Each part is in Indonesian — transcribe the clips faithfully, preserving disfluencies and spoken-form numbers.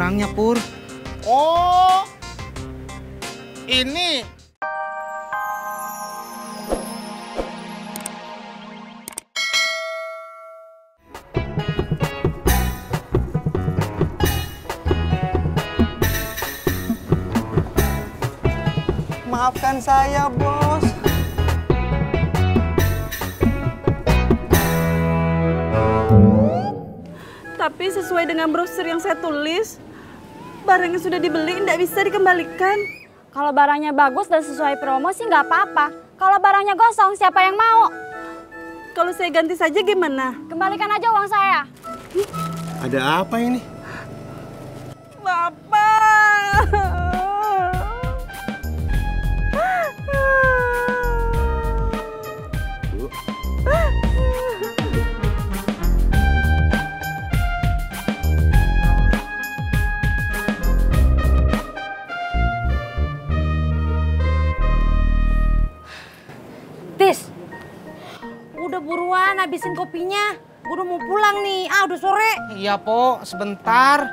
orangnya, Pur. Oh, ini. Maafkan saya, Bos. Tapi sesuai dengan brosur yang saya tulis, barang yang sudah dibeli tidak bisa dikembalikan. Kalau barangnya bagus dan sesuai promo sih nggak apa-apa. Kalau barangnya gosong, siapa yang mau? Kalau saya ganti saja gimana? Kembalikan aja uang saya. Ada apa ini? Bapak! Tis, udah buruan habisin kopinya. Gue udah mau pulang nih, ah udah sore. Iya, Po, sebentar.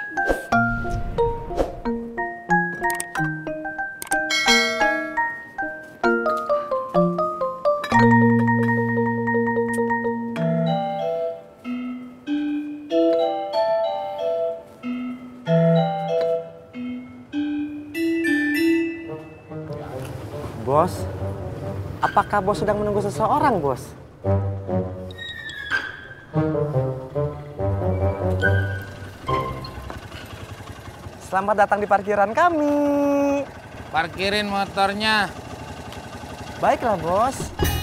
Bos, apakah Bos sedang menunggu seseorang, Bos? Selamat datang di parkiran kami. Parkirin motornya. Baiklah, Bos.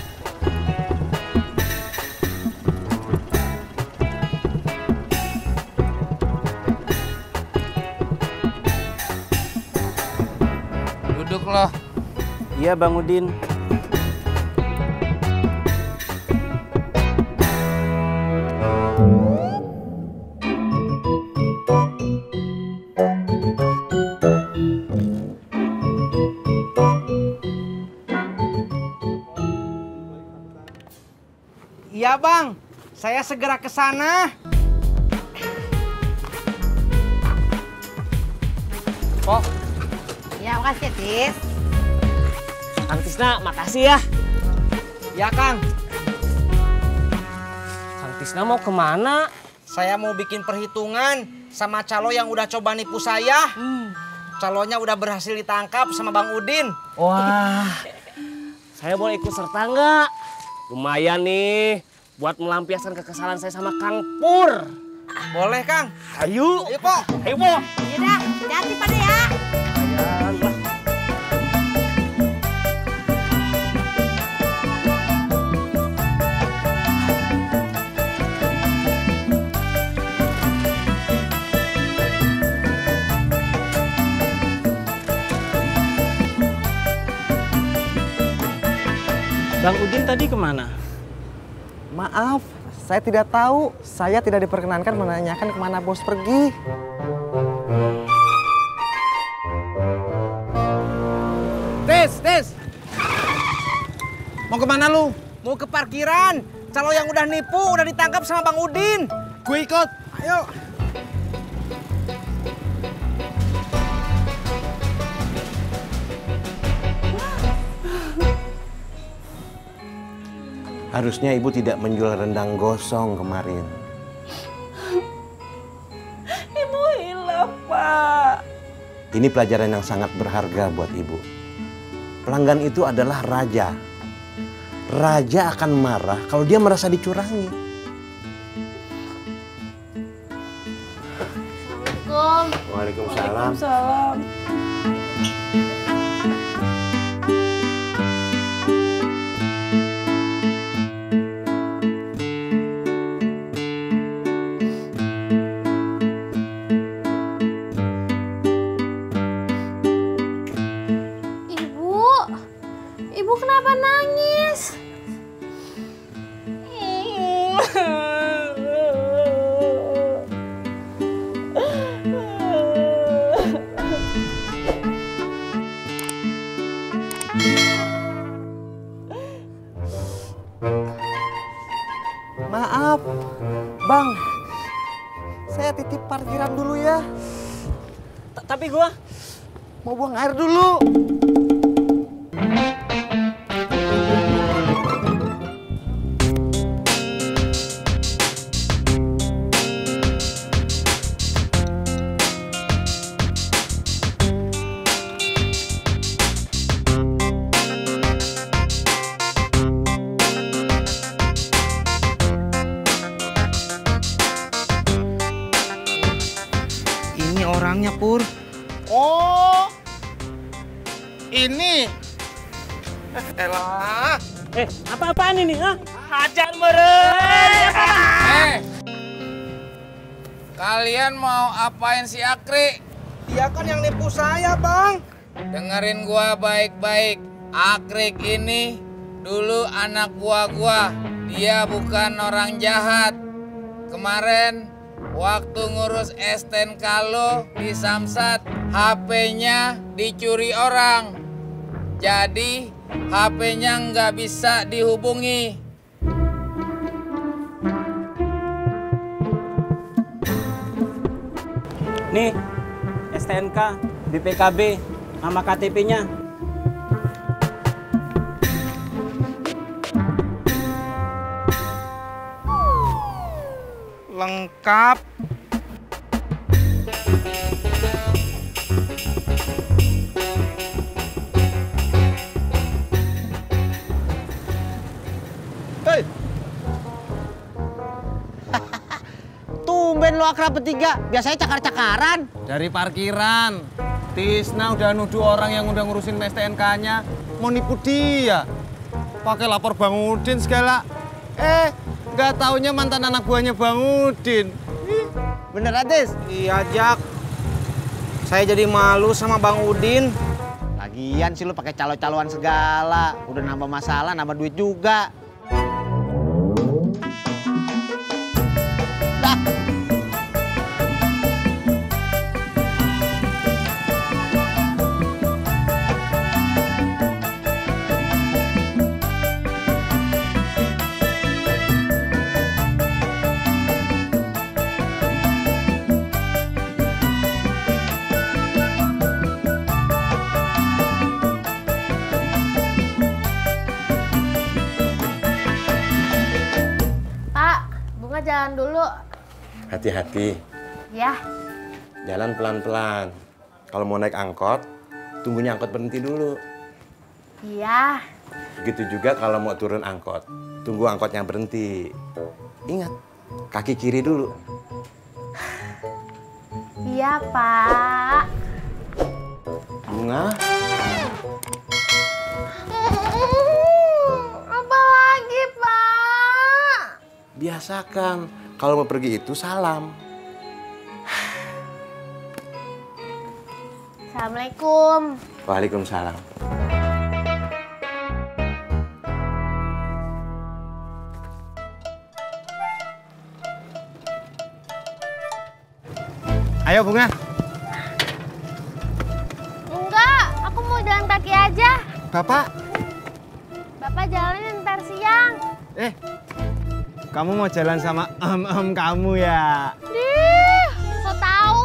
Duduk loh. Iya, Bang Udin. Iya, Bang. Saya segera ke sana. Kok? Ya makasih ya, Tis. Kang Tisna, makasih ya. Ya, Kang. Kang Tisna mau kemana? Saya mau bikin perhitungan sama calo yang udah coba nipu saya. Hmm. Calonya udah berhasil ditangkap sama Bang Udin. Wah, saya boleh ikut serta nggak? Lumayan nih, buat melampiaskan kekesalan saya sama Kang Pur. Boleh, Kang. Ayo. Ayo, Po. Ayo, Po. Iya dah, hati-hati pada ya. Ayan, lah. Bang Udin tadi kemana? Maaf, saya tidak tahu. Saya tidak diperkenankan menanyakan kemana Bos pergi. Tis, Tis. Mau kemana lu? Mau ke parkiran. Calo yang udah nipu udah ditangkap sama Bang Udin. Gue ikut. Ayo. Harusnya ibu tidak menjual rendang gosong kemarin. Ibu hilaf, Pak. Ini pelajaran yang sangat berharga buat ibu. Pelanggan itu adalah raja. Raja akan marah kalau dia merasa dicurangi. Assalamualaikum. Waalaikumsalam. Waalaikumsalam. Ibu, ibu kenapa nangis? Maaf, Bang. Saya titip parkiran dulu ya. tapi gua Mau buang air dulu. Ini orangnya, Pur. Oh, ini. Elah. eh apa-apaan ini, ha? Hajar meren. Eh, kalian mau apain si Akri? Dia kan yang nipu saya, Bang. Dengerin gua baik-baik. Akrik ini dulu anak buah gua. Dia bukan orang jahat. Kemarin waktu ngurus S T N K lo di Samsat, H P-nya dicuri orang. Jadi H P-nya nggak bisa dihubungi. Nih, S T N K, B P K B, nama K T P-nya. Lengkap. Hei. Tumben lo akrab bertiga. Biasanya cakar-cakaran. Dari parkiran. Tisna udah nuduh orang yang udah ngurusin S T N K-nya mau nipu dia. Pakai lapor Bang Udin segala. Eh, nggak taunya mantan anak buahnya Bang Udin. Bener, Atis? Iya, Jak. Saya jadi malu sama Bang Udin. Lagian sih lu pakai calo-caloan segala. Udah nambah masalah, nambah duit juga. Dah. Jalan dulu. Hati-hati. Ya. Jalan pelan-pelan. Kalau mau naik angkot, tunggunya angkot berhenti dulu. Iya. Begitu juga kalau mau turun angkot, tunggu angkotnya berhenti. Ingat, kaki kiri dulu. Iya, Pak. Bunga. Apa lagi, Pak? Biasakan, kalau mau pergi itu salam. Assalamualaikum. Waalaikumsalam. Ayo, Bunga. Enggak, aku mau jalan kaki aja. Bapak. Bapak jalanin ntar siang. Eh, kamu mau jalan sama em-em kamu ya? Dih, so tau.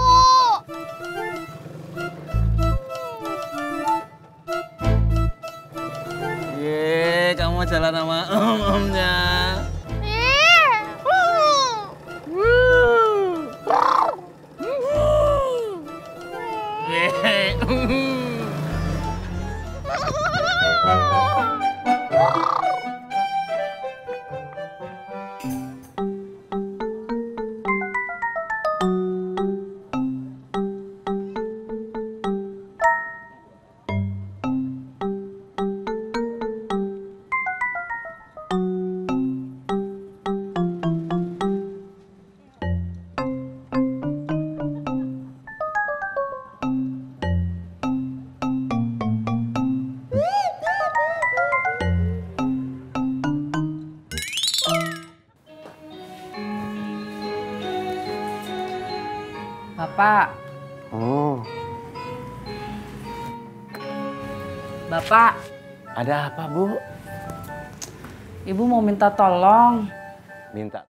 Ye, kamu mau jalan sama em-emnya. Ih. Bapak. Oh. Bapak. Ada apa, Bu? Ibu mau minta tolong. Minta